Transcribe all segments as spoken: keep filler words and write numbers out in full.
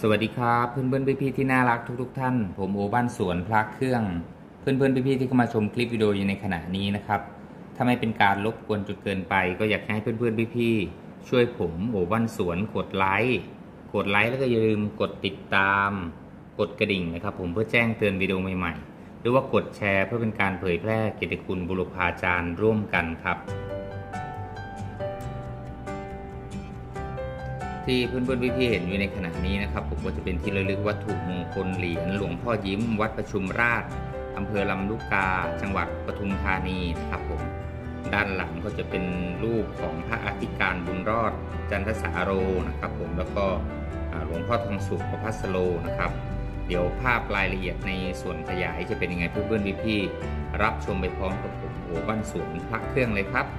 สวัสดีครับเพื่อนเพื่อนพี่พี่ที่น่ารักทุกทุกท่านผมโอบ้านสวนพระเครื่องเพื่อนเพื่อนพี่พี่ที่เข้ามาชมคลิปวิดีโออยู่ในขณะนี้นะครับถ้าไม่เป็นการรบกวนจนเกินไปก็อยากให้เพื่อนเพื่อนพี่พี่ช่วยผมโอบ้านสวนกดไลค์กดไลค์แล้วก็อย่าลืมกดติดตามกดกระดิ่งนะครับผมเพื่อแจ้งเตือนวิดีโอใหม่ๆหรือว่ากดแชร์เพื่อเป็นการเผยแพร่เกียรติคุณบุรพาจารย์ร่วมกันครับที่เพื่อนเพื่อนพี่ๆเห็นอยู่ในขณะนี้นะครับผมก็จะเป็นที่ระลึกวัตถุมงคลเหรียญหลวงพ่อยิ้มวัดประชุมราชอำเภอลำลูกกาจังหวัดปทุมธานีนะครับผมด้านหลังก็จะเป็นรูปของพระอธิการบุญรอดจันทสาโรนะครับผมแล้วก็หลวงพ่อทองสุขประภัสโลนะครับเดี๋ยวภาพรายละเอียดในส่วนขยายจะเป็นยังไงเพื่อนเพื่อนพี่ๆรับชมไปพร้อมกับผมโอบ้านสวนพระเครื่องเลยครับ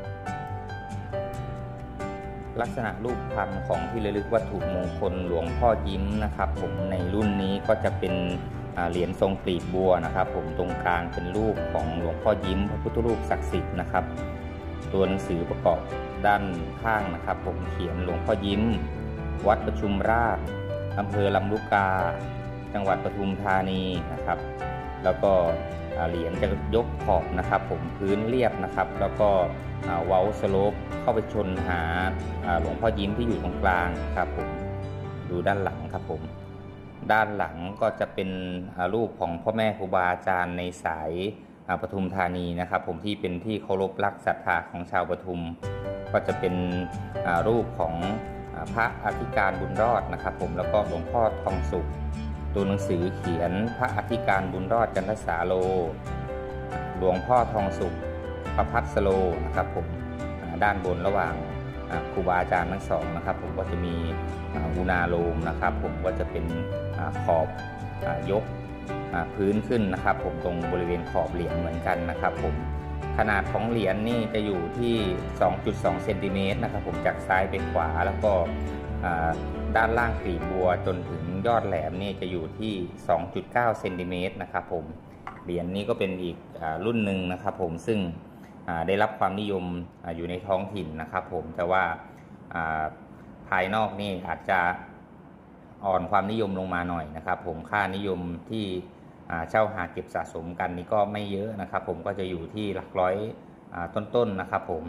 ลักษณะรูปพรรณของที่ระลึกวัตถุมงคลหลวงพ่อยิ้มนะครับผมในรุ่นนี้ก็จะเป็นเหรียญทรงกลีบบัวนะครับผมตรงกลางเป็นรูปของหลวงพ่อยิ้มพระพุทธรูปศักดิ์สิทธิ์นะครับตัวหนังสือประกอบด้านข้างนะครับผมเขียนหลวงพ่อยิ้มวัดประชุมราชอำเภอลำลูกกาจังหวัดปทุมธานีนะครับแล้วก็เหรียญจะยกขอบนะครับผมพื้นเรียบนะครับแล้วก็เว้าสโลปเข้าไปชนหาหลวงพ่อยิ้มที่อยู่ตรงกลางครับผมดูด้านหลังครับผมด้านหลังก็จะเป็นรูปของพ่อแม่ครูบาอาจารย์ในสายปทุมธานีนะครับผมที่เป็นที่เคารพรักศรัทธาของชาวปทุมก็จะเป็นรูปของพระอธิการบุญรอดนะครับผมแล้วก็หลวงพ่อทองสุขตัวหนังสือเขียนพระอธิการบุญรอดจันทสาโลหลวงพ่อทองสุขประภัสโลนะครับผมด้านบนระหว่างครูบาอาจารย์ทั้งสองนะครับผมก็จะมีอุณาโลมนะครับผมก็จะเป็นขอบยกพื้นขึ้นนะครับผมตรงบริเวณขอบเหรียญเหมือนกันนะครับผมขนาดของเหรียญนี่จะอยู่ที่ สองจุดสอง เซนติเมตรนะครับผมจากซ้ายไปขวาแล้วก็ด้านล่างกลีบบัวจนถึงยอดแหลมนี่จะอยู่ที่ สองจุดเก้า เซนติเมตรนะครับผมเหรียญนี้ก็เป็นอีกรุ่นหนึ่งนะครับผมซึ่งได้รับความนิยมอยู่ในท้องถิ่นนะครับผมแต่ว่าภายนอกนี่อาจจะอ่อนความนิยมลงมาหน่อยนะครับผมค่านิยมที่เช่าหาเก็บสะสมกันนี่ก็ไม่เยอะนะครับผมก็จะอยู่ที่หลักร้อยต้นๆ นะครับผม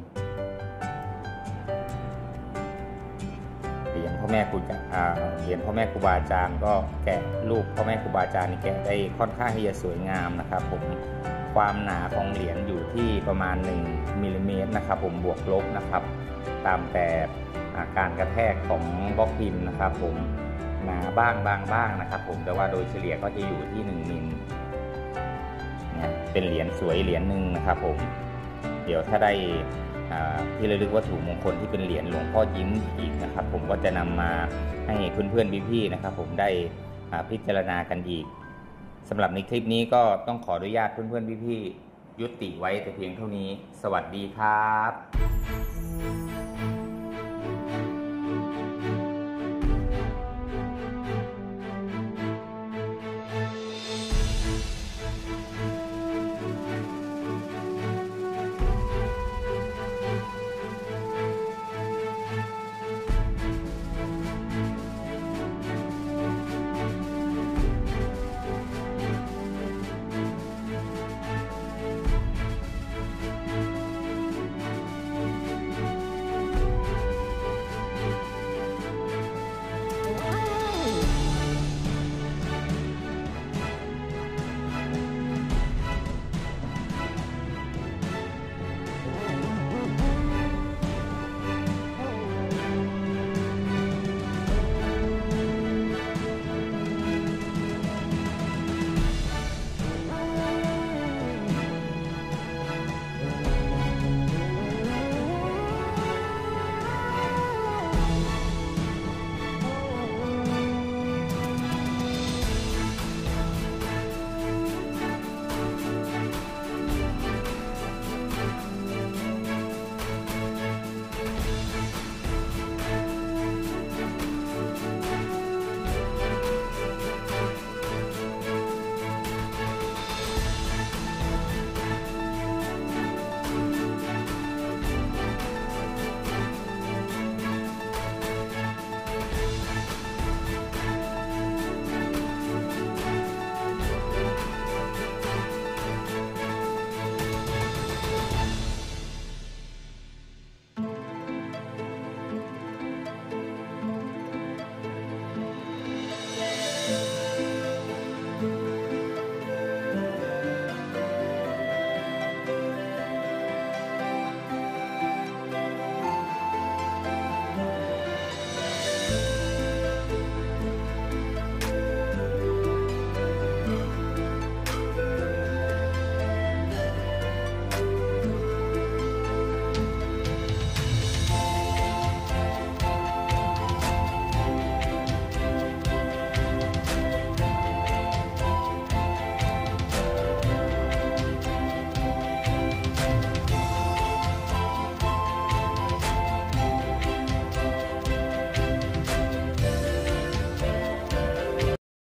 เหรียญพ่อแม่ครูเหรียญพ่อแม่ครูบาอาจารย์ก็แกะรูปพ่อแม่ครูบาอาจารย์นี่แกะได้ค่อนข้างที่จะสวยงามนะครับผมความหนาของเหรียญอยู่ที่ประมาณหนึ่งมิลลิเมตรนะครับผมบวกลบนะครับตามแต่การกระแทกของบล็อกพิมพ์นะครับผมหนาบ้างบางบ้างนะครับผมแต่ว่าโดยเฉลี่ยก็จะอยู่ที่หนึ่งมิลเนี่ยเป็นเหรียญสวยเหรียญหนึ่งนะครับผมเดี๋ยวถ้าได้ที่ระลึกวัตถุมงคลที่เป็นเหรียญหลวงพ่อยิ้มอีกนะครับผมก็จะนำมาให้เพื่อนๆพี่ๆนะครับผมได้พิจารณากันอีกสำหรับในคลิปนี้ก็ต้องขออนุญาตเพื่อนๆพี่ๆยุติไว้แต่เพียงเท่านี้สวัสดีครับ